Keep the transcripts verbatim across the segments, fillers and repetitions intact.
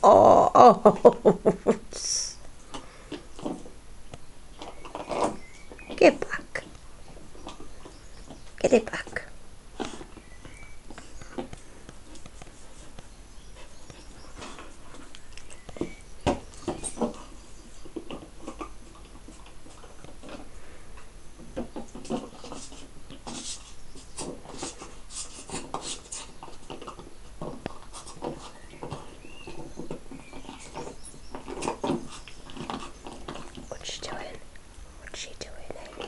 Oh, oh. Get back. Get it back. What's she doing? What's she doing, eh?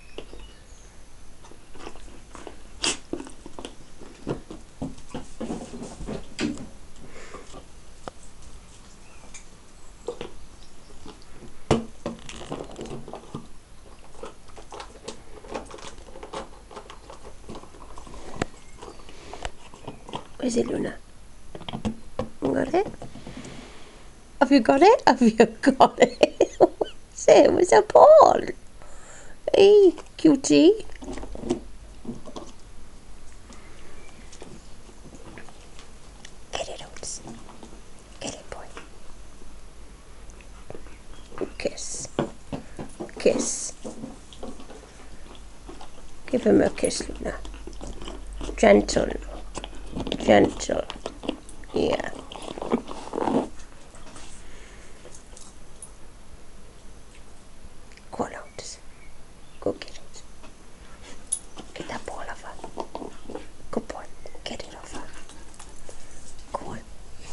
Where's it, Luna? You got it? Have you got it? Have you got it? Same as a ball. Hey, cutie. Get it, Otis. Get it, boy. Kiss. Kiss. Give him a kiss, Luna. Gentle. Gentle. Yeah. Go on, Otis. Go get it. Get that ball off her. Good boy. Get it off her. Go on.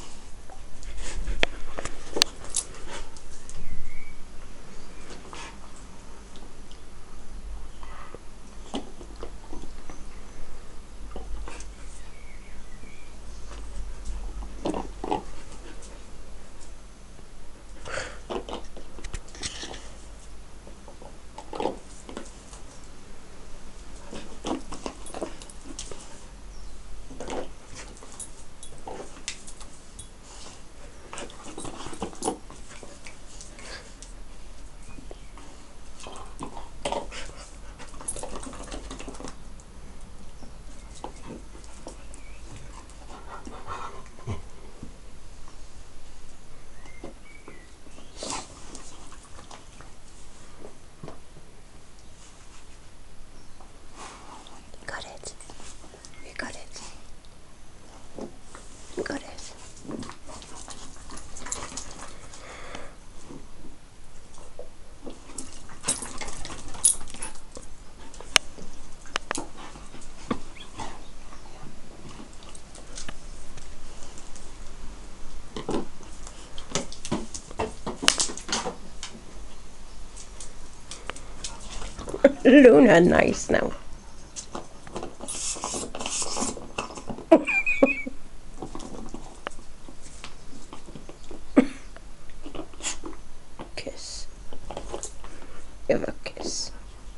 Luna, nice now. Kiss. Give a kiss.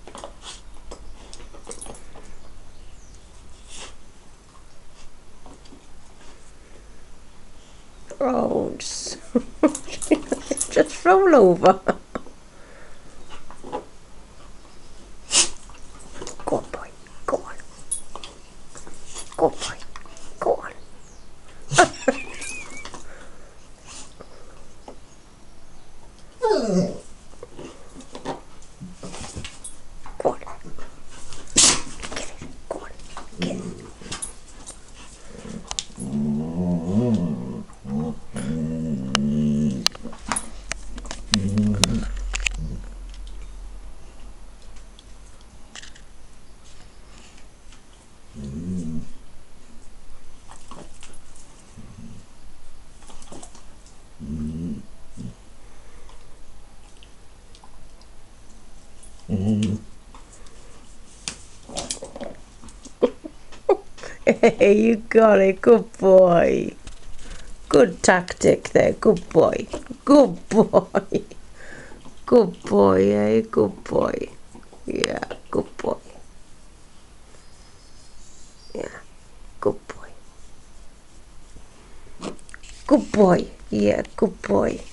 Oh, just, just roll over. Go on, boy. Go on. Go on, boy. Go on. Go on. Get it. Go on. Get it. Hey, you got it. Good boy. Good tactic there. Good boy. Good boy. Good boy, eh? Good boy. Yeah, good boy. Yeah, good boy. Good boy. Yeah, good boy.